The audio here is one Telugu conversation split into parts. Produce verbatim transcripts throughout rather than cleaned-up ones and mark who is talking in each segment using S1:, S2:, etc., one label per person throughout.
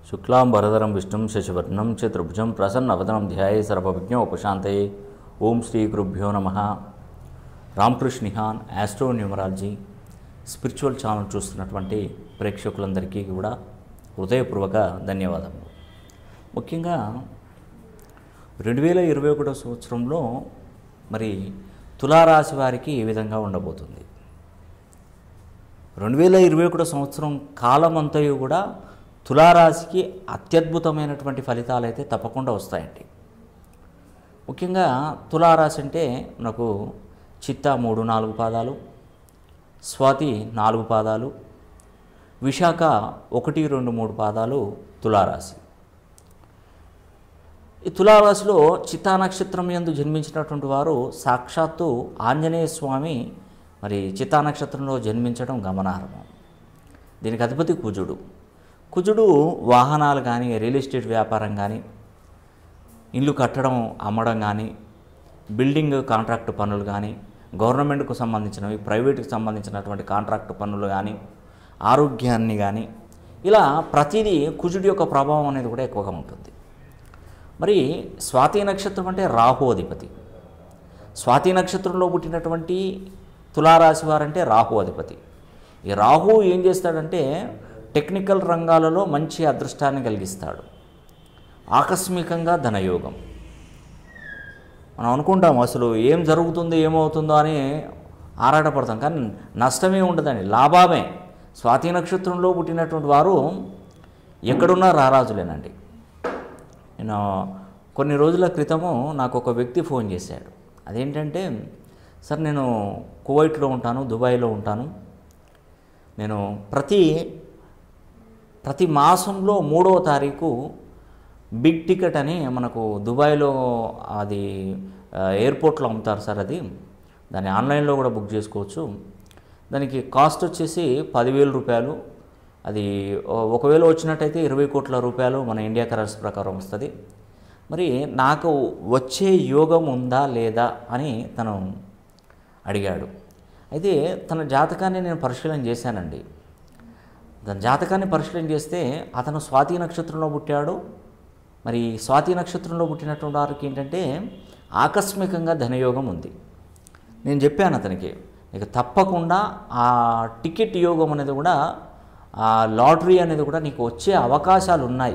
S1: శుక్లాంబరధరం విష్ణుం శశివర్ణం చతుర్భుజం ప్రసన్నవదనం ధ్యాయే సర్వవిఘ్నోపశాంతయే. ఓం శ్రీ గురుభ్యో నమః. రామ్ కృష్ నిహాన్ ఆస్ట్రో న్యూమరాలజీ స్పిరిచువల్ ఛానల్ చూస్తున్నటువంటి ప్రేక్షకులందరికీ కూడా హృదయపూర్వక ధన్యవాదములు. ముఖ్యంగా రెండు వేల ఇరవై ఒకటో సంవత్సరంలో మరి తులారాశి వారికి ఏ విధంగా ఉండబోతుంది? రెండు వేల ఇరవై ఒకటో సంవత్సరం కాలం అంతయు కూడా తులారాశికి అత్యద్భుతమైనటువంటి ఫలితాలు అయితే తప్పకుండా వస్తాయండి. ముఖ్యంగా తులారాశి అంటే మనకు చిత్త మూడు నాలుగు పాదాలు, స్వాతి నాలుగు పాదాలు, విశాఖ ఒకటి రెండు మూడు పాదాలు తులారాశి. ఈ తులారాశిలో చిత్తా నక్షత్రం యందు జన్మించినటువంటి వారు సాక్షాత్తు ఆంజనేయ స్వామి మరి చిత్తా నక్షత్రంలో జన్మించడం గమనార్హం. దీనికి అధిపతి కుజుడు. కుజుడు వాహనాలు కానీ, రియల్ ఎస్టేట్ వ్యాపారం కానీ, ఇల్లు కట్టడం అమ్మడం కానీ, బిల్డింగ్ కాంట్రాక్ట్ పనులు కానీ, గవర్నమెంట్కు సంబంధించినవి, ప్రైవేటుకు సంబంధించినటువంటి కాంట్రాక్ట్ పనులు కానీ, ఆరోగ్యాన్ని కానీ, ఇలా ప్రతిదీ కుజుడి యొక్క ప్రభావం అనేది కూడా ఎక్కువగా ఉంటుంది. మరి స్వాతి నక్షత్రం అంటే రాహు అధిపతి. స్వాతి నక్షత్రంలో పుట్టినటువంటి తులారాశి వారంటే రాహు అధిపతి. ఈ రాహు ఏం చేస్తాడంటే టెక్నికల్ రంగాలలో మంచి అదృష్టాన్ని కలిగిస్తాడు. ఆకస్మికంగా ధనయోగం. మనం అనుకుంటాం అసలు ఏం జరుగుతుందో ఏమవుతుందో అని ఆరాటపడతాం, కానీ నష్టమే ఉండదండి, లాభమే. స్వాతి నక్షత్రంలో పుట్టినటువంటి వారు ఎక్కడున్నా రారాజులేనండి. నేను కొన్ని రోజుల క్రితము నాకు ఒక వ్యక్తి ఫోన్ చేశాడు. అదేంటంటే, సార్ నేను కువైట్లో ఉంటాను, దుబాయ్లో ఉంటాను, నేను ప్రతి ప్రతి మాసంలో మూడవ తారీఖు బిగ్ టికెట్ అని మనకు దుబాయ్లో అది ఎయిర్పోర్ట్లో అమ్ముతారు సార్. అది దాన్ని ఆన్లైన్లో కూడా బుక్ చేసుకోవచ్చు. దానికి కాస్ట్ వచ్చేసి పదివేల రూపాయలు. అది ఒకవేళ వచ్చినట్టయితే ఇరవై కోట్ల రూపాయలు మన ఇండియా కరెన్సీ ప్రకారం వస్తుంది. మరి నాకు వచ్చే యోగం ఉందా లేదా అని తను అడిగాడు. అయితే తన జాతకాన్ని నేను పరిశీలన చేశానండి. తన జాతకాన్ని పరిశీలన చేస్తే అతను స్వాతి నక్షత్రంలో పుట్టాడు. మరి స్వాతి నక్షత్రంలో పుట్టినటువంటి వారికి ఏంటంటే ఆకస్మికంగా ధనయోగం ఉంది. నేను చెప్పాను అతనికి, ఇక తప్పకుండా ఆ టికెట్ యోగం అనేది కూడా, ఆ లాటరీ అనేది కూడా నీకు వచ్చే అవకాశాలు ఉన్నాయి,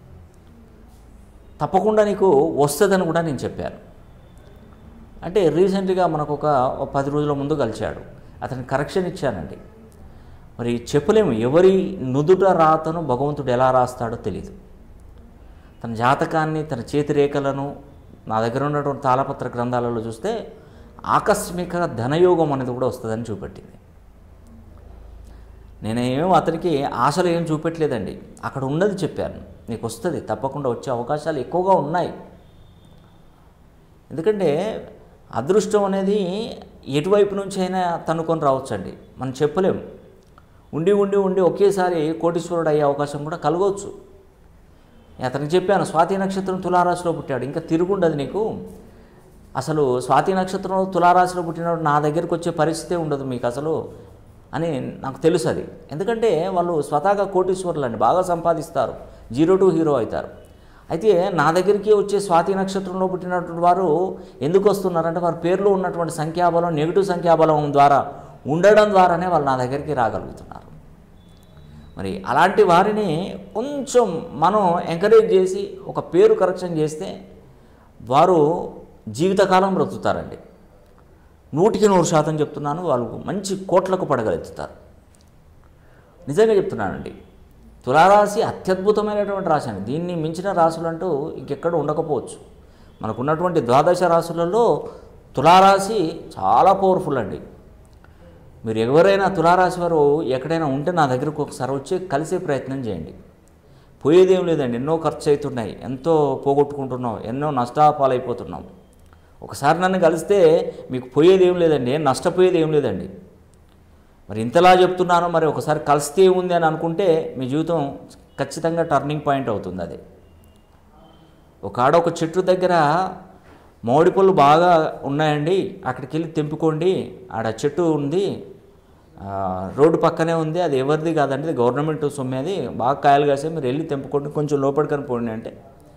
S1: తప్పకుండా నీకు వస్తుందని కూడా నేను చెప్పాను. అంటే రీసెంట్గా మనకు ఒక పది రోజుల ముందు కలిశాడు. అతనికి కరెక్షన్ ఇచ్చానండి. మరి చెప్పలేము, ఎవరి నుదుట రాతను భగవంతుడు ఎలా రాస్తాడో తెలియదు. తన జాతకాన్ని, తన చేతి రేఖలను నా దగ్గర ఉన్నటువంటి తాళపత్ర గ్రంథాలలో చూస్తే ఆకస్మిక ధనయోగం అనేది కూడా వస్తుందని చూపెట్టింది. నేనేమో అతనికి ఆశలు ఏం చూపెట్టలేదండి, అక్కడ ఉన్నది చెప్పాను. నీకు వస్తుంది, తప్పకుండా వచ్చే అవకాశాలు ఎక్కువగా ఉన్నాయి. ఎందుకంటే అదృష్టం అనేది ఎటువైపు నుంచి అయినా తన్నుకొని రావచ్చండి, మనం చెప్పలేము. ఉండి ఉండి ఉండి ఒకేసారి కోటీశ్వరుడు అయ్యే అవకాశం కూడా కలగవచ్చు. అతనికి చెప్పాను, స్వాతి నక్షత్రం తులారాశిలో పుట్టాడు, ఇంకా తిరుగుండదు నీకు. అసలు స్వాతి నక్షత్రంలో తులారాశిలో పుట్టినప్పుడు నా దగ్గరికి వచ్చే పరిస్థితే ఉండదు మీకు అసలు అని నాకు తెలుసు. అది ఎందుకంటే వాళ్ళు స్వతహాగా కోటీశ్వరులు అండి, బాగా సంపాదిస్తారు, జీరో టు హీరో అవుతారు. అయితే నా దగ్గరికి వచ్చే స్వాతి నక్షత్రంలో పుట్టినటువంటి వారు ఎందుకు వస్తున్నారంటే వారి పేర్లో ఉన్నటువంటి సంఖ్యాబలం నెగిటివ్ సంఖ్యాబలం ద్వారా ఉండడం ద్వారానే వాళ్ళు నా దగ్గరికి రాగలుగుతున్నారు. మరి అలాంటి వారిని కొంచెం మనం ఎంకరేజ్ చేసి ఒక పేరు కరెక్షన్ చేస్తే వారు జీవితకాలం బ్రతుకుతారండి. నూటికి నూరు శాతం చెప్తున్నాను, వాళ్ళు మంచి కోట్లకు పడగలుగుతారు. నిజంగా చెప్తున్నానండి. తులారాశి అత్యద్భుతమైనటువంటి రాశి అండి. దీన్ని మించిన రాశులు అంటూ ఇంకెక్కడ ఉండకపోవచ్చు. మనకున్నటువంటి ద్వాదశ రాశులలో తులారాశి చాలా పవర్ఫుల్ అండి. మీరు ఎవరైనా తులారాశి వారు ఎక్కడైనా ఉంటే నా దగ్గరకు ఒకసారి వచ్చి కలిసే ప్రయత్నం చేయండి. పోయేదేం లేదండి, ఎన్నో ఖర్చు అవుతున్నాయి, ఎంతో పోగొట్టుకుంటున్నాం, ఎన్నో నష్టాపాలైపోతున్నాం. ఒకసారి నన్ను కలిస్తే మీకు పోయేది ఏం లేదండి, ఏం నష్టపోయేది ఏం లేదండి. మరి ఇంతలా చెప్తున్నాను, మరి ఒకసారి కలిస్తే ఉంది అని అనుకుంటే మీ జీవితం ఖచ్చితంగా టర్నింగ్ పాయింట్ అవుతుంది. అది ఒక ఆడ ఒక చెట్టు దగ్గర మామిడి పళ్ళు బాగా ఉన్నాయండి, అక్కడికి వెళ్ళి తెంపుకోండి, ఆడ చెట్టు ఉంది, రోడ్డు పక్కనే ఉంది, అది ఎవరిది కాదండి, అది గవర్నమెంట్ సొమ్మే, అది బాగా కాయలు కాసే, మీరు వెళ్ళి తెంపుకోండి, కొంచెం లోపలికని పోండి అంటే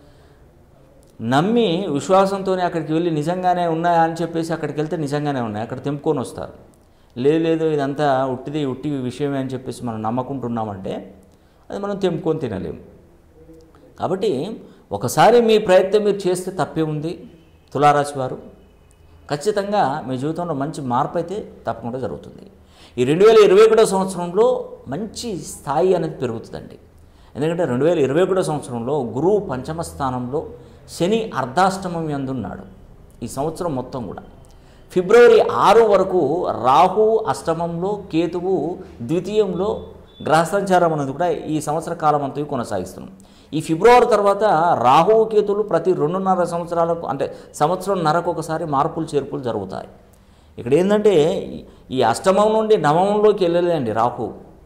S1: నమ్మి విశ్వాసంతోనే అక్కడికి వెళ్ళి నిజంగానే ఉన్నాయా అని చెప్పేసి అక్కడికి వెళ్తే నిజంగానే ఉన్నాయి, అక్కడ తెంపుకొని వస్తారు. లేదు లేదు ఇదంతా ఉట్టిది ఉట్టి విషయమే అని చెప్పేసి మనం నమ్మకుంటున్నామంటే అది మనం తెంపుకొని తినలేము. కాబట్టి ఒకసారి మీ ప్రయత్నం మీరు చేస్తే తప్పే ఉంది. తులారాశి వారు ఖచ్చితంగా మీ జీవితంలో మంచి మార్పు అయితే తప్పకుండా జరుగుతుంది. ఈ రెండు వేల ఇరవై ఒకటో సంవత్సరంలో మంచి స్థాయి అనేది పెరుగుతుందండి. ఎందుకంటే రెండు వేల ఇరవై ఒకటో సంవత్సరంలో గురువు పంచమ స్థానంలో, శని అర్ధాష్టమం యందున్నాడు. ఈ సంవత్సరం మొత్తం కూడా ఫిబ్రవరి ఆరు వరకు రాహు అష్టమంలో, కేతువు ద్వితీయంలో గ్రహ సంచారం అనేది కూడా ఈ సంవత్సర కాలం అంతా కొనసాగిస్తున్నాం. ఈ ఫిబ్రవరి తర్వాత రాహువు కేతువులు ప్రతి రెండున్నర సంవత్సరాలకు అంటే సంవత్సరంన్నరకు ఒకసారి మార్పులు చేర్పులు జరుగుతాయి. ఇక్కడ ఏంటంటే ఈ అష్టమం నుండి నవమంలోకి వెళ్ళలేదండి రాహు.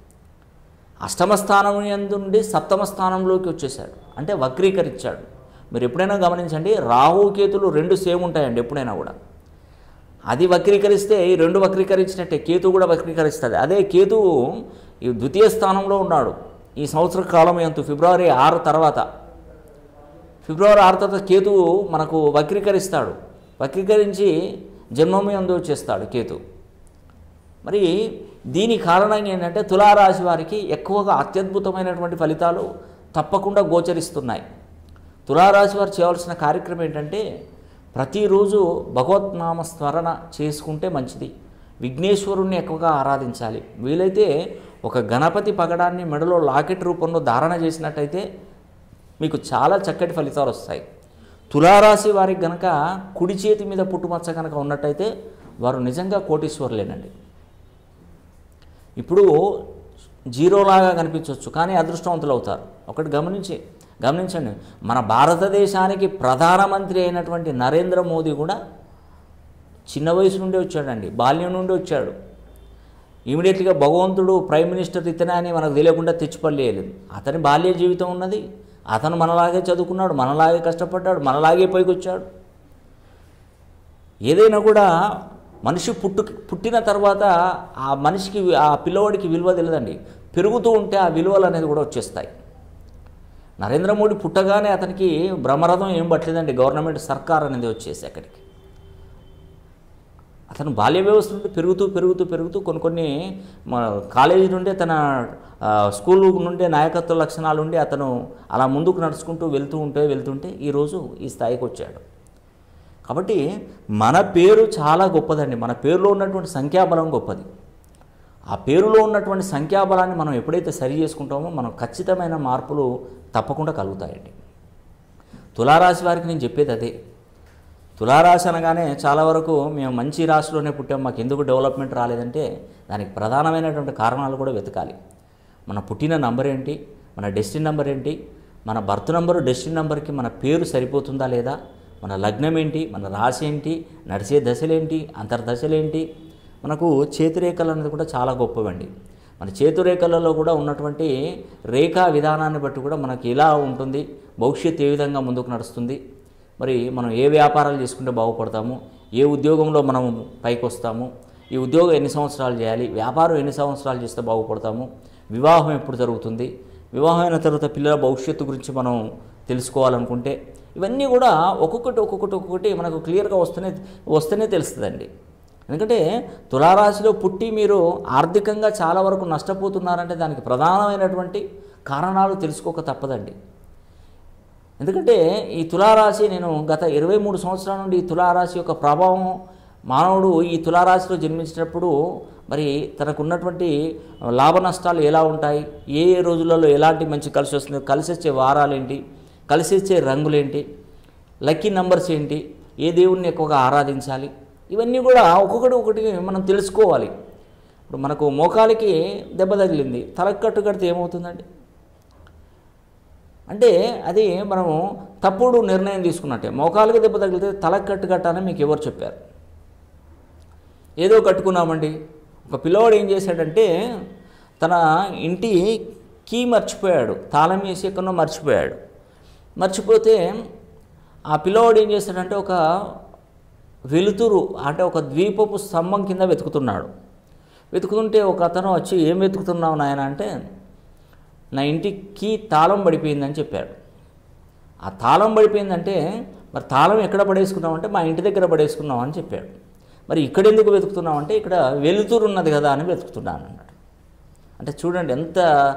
S1: అష్టమ స్థానం నుండి సప్తమ స్థానంలోకి వచ్చేసాడు, అంటే వక్రీకరించాడు. మీరు ఎప్పుడైనా గమనించండి, రాహు కేతులు రెండు సేమ్ ఉంటాయండి ఎప్పుడైనా కూడా. అది వక్రీకరిస్తే ఈ రెండు వక్రీకరించినట్టే కేతు కూడా వక్రీకరిస్తుంది. అదే కేతువు ఈ ద్వితీయ స్థానంలో ఉన్నాడు ఈ సంవత్సర కాలం ఎంతు ఫిబ్రవరి ఆరు తర్వాత. ఫిబ్రవరి ఆరు తర్వాత కేతువు మనకు వక్రీకరిస్తాడు, వక్రీకరించి జన్మము యందు చేస్తాడు కేతు. మరి దీని కారణంగా ఏంటంటే తులారాశి వారికి ఎక్కువగా అత్యద్భుతమైనటువంటి ఫలితాలు తప్పకుండా గోచరిస్తున్నాయి. తులారాశి వారు చేయవలసిన కార్యక్రమం ఏంటంటే ప్రతిరోజు భగవద్నామ స్మరణ చేసుకుంటే మంచిది. విఘ్నేశ్వరుణ్ణి ఎక్కువగా ఆరాధించాలి. వీలైతే ఒక గణపతి పగడాన్ని మెడలో లాకెట్ రూపంలో ధారణ చేసినట్టయితే మీకు చాలా చక్కటి ఫలితాలు వస్తాయి. తులారాశి వారికి గనక కుడి చేతి మీద పుట్టుమచ్చ కనుక ఉన్నట్టయితే వారు నిజంగా కోటీశ్వరులేనండి. ఇప్పుడు జీరోలాగా కనిపించవచ్చు కానీ అదృష్టవంతులు అవుతారు. ఒకటి గమనించి గమనించండి, మన భారతదేశానికి ప్రధానమంత్రి అయినటువంటి నరేంద్ర మోదీ కూడా చిన్న వయసు నుండి వచ్చాడండి, బాల్యం నుండి వచ్చాడు. ఇమీడియట్గా భగవంతుడు ప్రైమ్ మినిస్టర్ ఇతనే అని మనకు తెలియకుండా తెచ్చిపల్లేయలేదు. అతని బాల్య జీవితం ఉన్నది, అతను మనలాగే చదువుకున్నాడు, మనలాగే కష్టపడ్డాడు, మనలాగే పైకి వచ్చాడు. ఏదైనా కూడా మనిషి పుట్టు పుట్టిన తర్వాత ఆ మనిషికి ఆ పిల్లవాడికి విలువ తెలియదండి, పెరుగుతూ ఉంటే ఆ విలువలు అనేది కూడా వచ్చేస్తాయి. నరేంద్ర మోడీ పుట్టగానే అతనికి బ్రహ్మరథం ఏం పట్టలేదండి, గవర్నమెంట్ సర్కార్ అనేది వచ్చేసి అక్కడికి. అతను బాల్య వ్యవస్థ నుండి పెరుగుతూ పెరుగుతూ పెరుగుతూ కొన్ని కొన్ని కాలేజీ నుండే తన స్కూల్ నుండే నాయకత్వ లక్షణాలు ఉండి అతను అలా ముందుకు నడుచుకుంటూ వెళ్తూ ఉంటే వెళ్తుంటే ఈరోజు ఈ స్థాయికి వచ్చాడు. కాబట్టి మన పేరు చాలా గొప్పదండి, మన పేరులో ఉన్నటువంటి సంఖ్యాబలం గొప్పది. ఆ పేరులో ఉన్నటువంటి సంఖ్యాబలాన్ని మనం ఎప్పుడైతే సరి చేసుకుంటామో మనం ఖచ్చితమైన మార్పులు తప్పకుండా కలుగుతాయండి. తులారాశి వారికి నేను చెప్పేది అదే. తులారాశి అనగానే చాలా వరకు మేము మంచి రాశిలోనే పుట్టాం, మాకు ఎందుకు డెవలప్మెంట్ రాలేదంటే దానికి ప్రధానమైనటువంటి కారణాలు కూడా వెతకాలి. మన పుట్టిన నంబర్ ఏంటి, మన డెస్టినీ నెంబర్ ఏంటి, మన బర్త్ నెంబరు డెస్టినీ నెంబర్కి మన పేరు సరిపోతుందా లేదా, మన లగ్నం ఏంటి, మన రాశి ఏంటి, నడిచే దశలేంటి, అంతర్దశలేంటి, మనకు చేతిరేఖలు అనేది కూడా చాలా గొప్పవండి. మన చేతిరేఖలలో కూడా ఉన్నటువంటి రేఖా విధానాన్ని బట్టి కూడా మనకి ఎలా ఉంటుంది, భవిష్యత్తు ఏ విధంగా ముందుకు నడుస్తుంది, మరి మనం ఏ వ్యాపారాలు చేసుకుంటే బాగుపడతాము, ఏ ఉద్యోగంలో మనం పైకి వస్తాము, ఈ ఉద్యోగం ఎన్ని సంవత్సరాలు చేయాలి, వ్యాపారం ఎన్ని సంవత్సరాలు చేస్తే బాగుపడతాము, వివాహం ఎప్పుడు జరుగుతుంది, వివాహం అయిన తర్వాత పిల్లల భవిష్యత్తు గురించి మనం తెలుసుకోవాలనుకుంటే ఇవన్నీ కూడా ఒక్కొక్కటి ఒక్కొక్కటి ఒక్కొక్కటి మనకు క్లియర్గా వస్తేనే వస్తేనే తెలుస్తుందండి. ఎందుకంటే తులారాశిలో పుట్టి మీరు ఆర్థికంగా చాలా వరకు నష్టపోతున్నారంటే దానికి ప్రధానమైనటువంటి కారణాలు తెలుసుకోక తప్పదండి. ఎందుకంటే ఈ తులారాశి నేను గత ఇరవై మూడు సంవత్సరాల నుండి ఈ తులారాశి యొక్క ప్రభావం మానవుడు ఈ తులారాశిలో జన్మించినప్పుడు మరి తనకున్నటువంటి లాభ నష్టాలు ఎలా ఉంటాయి, ఏ ఏ రోజులలో ఎలాంటి మంచి కలిసి వస్తుంది, కలిసి వచ్చే వారాలు ఏంటి, కలిసి వచ్చే రంగులేంటి, లక్కీ నంబర్స్ ఏంటి, ఏ దేవుణ్ణి ఎక్కువగా ఆరాధించాలి, ఇవన్నీ కూడా ఒక్కొక్కటి ఒకటి మనం తెలుసుకోవాలి. ఇప్పుడు మనకు మోకాలికి దెబ్బ తగిలింది, తలకు కట్టు కడితే ఏమవుతుందండి అంటే అది మనము తప్పుడు నిర్ణయం తీసుకున్నట్టే. మోకాలికి దెబ్బ తగిలితే తలకు కట్టు కట్టాలని మీకు ఎవరు చెప్పారు? ఏదో కట్టుకున్నామండి. ఒక పిల్లవాడు ఏం చేశాడంటే తన ఇంటి కీ మర్చిపోయాడు, తాళం వేసి ఎక్కడో మర్చిపోయాడు. మర్చిపోతే ఆ పిల్లవాడు ఏం చేశాడంటే ఒక వెలుతురు అంటే ఒక ద్వీపపు స్తంభం కింద వెతుకుతున్నాడు. వెతుకుతుంటే ఒక అతను వచ్చి ఏం వెతుకుతున్నావు నాయన అంటే నా ఇంటికి తాళం పడిపోయిందని చెప్పాడు. ఆ తాళం పడిపోయిందంటే మరి తాళం ఎక్కడ పడేసుకున్నావు అంటే మా ఇంటి దగ్గర పడేసుకున్నావు అని చెప్పాడు. మరి ఇక్కడ ఎందుకు వెతుకుతున్నావు అంటే ఇక్కడ వెలుతురు ఉన్నది కదా అని వెతుకుతున్నాను అన్నాడు. అంటే చూడండి ఎంత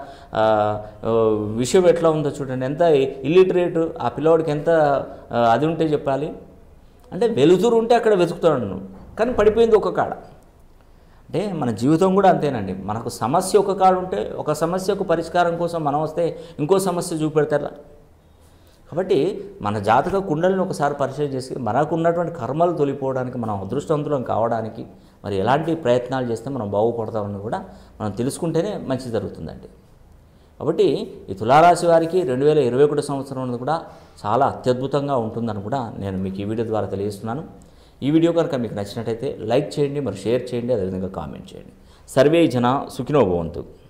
S1: విషయం ఎట్లా ఉందో చూడండి, ఎంత ఇల్లిటరేటు ఆ పిల్లవాడికి ఎంత అది ఉంటే చెప్పాలి. అంటే వెలుతురు ఉంటే అక్కడ వెతుకుతాడు కానీ పడిపోయింది ఒక కాడ. అంటే మన జీవితం కూడా అంతేనండి. మనకు సమస్య ఒక కాడ ఉంటే ఒక సమస్యకు పరిష్కారం కోసం మనం వస్తే ఇంకో సమస్య చూపెడతారా. కాబట్టి మన జాతక కుండలిని ఒకసారి పరిచయం చేసి మనకు ఉన్నటువంటి కర్మలు తొలిపోవడానికి, మనం అదృష్టవంతులం కావడానికి మరి ఎలాంటి ప్రయత్నాలు చేస్తే మనం బాగుపడతామని కూడా మనం తెలుసుకుంటేనే మంచి జరుగుతుందండి. కాబట్టి ఈ తులారాశి వారికి రెండు వేల ఇరవై ఒకటి సంవత్సరం అనేది కూడా చాలా అత్యద్భుతంగా ఉంటుందని కూడా నేను మీకు ఈ వీడియో ద్వారా తెలియజేస్తున్నాను. ఈ వీడియో కనుక మీకు నచ్చినట్టయితే లైక్ చేయండి, మరి షేర్ చేయండి, అదేవిధంగా కామెంట్ చేయండి. సర్వే జన సుఖినో భవంతు.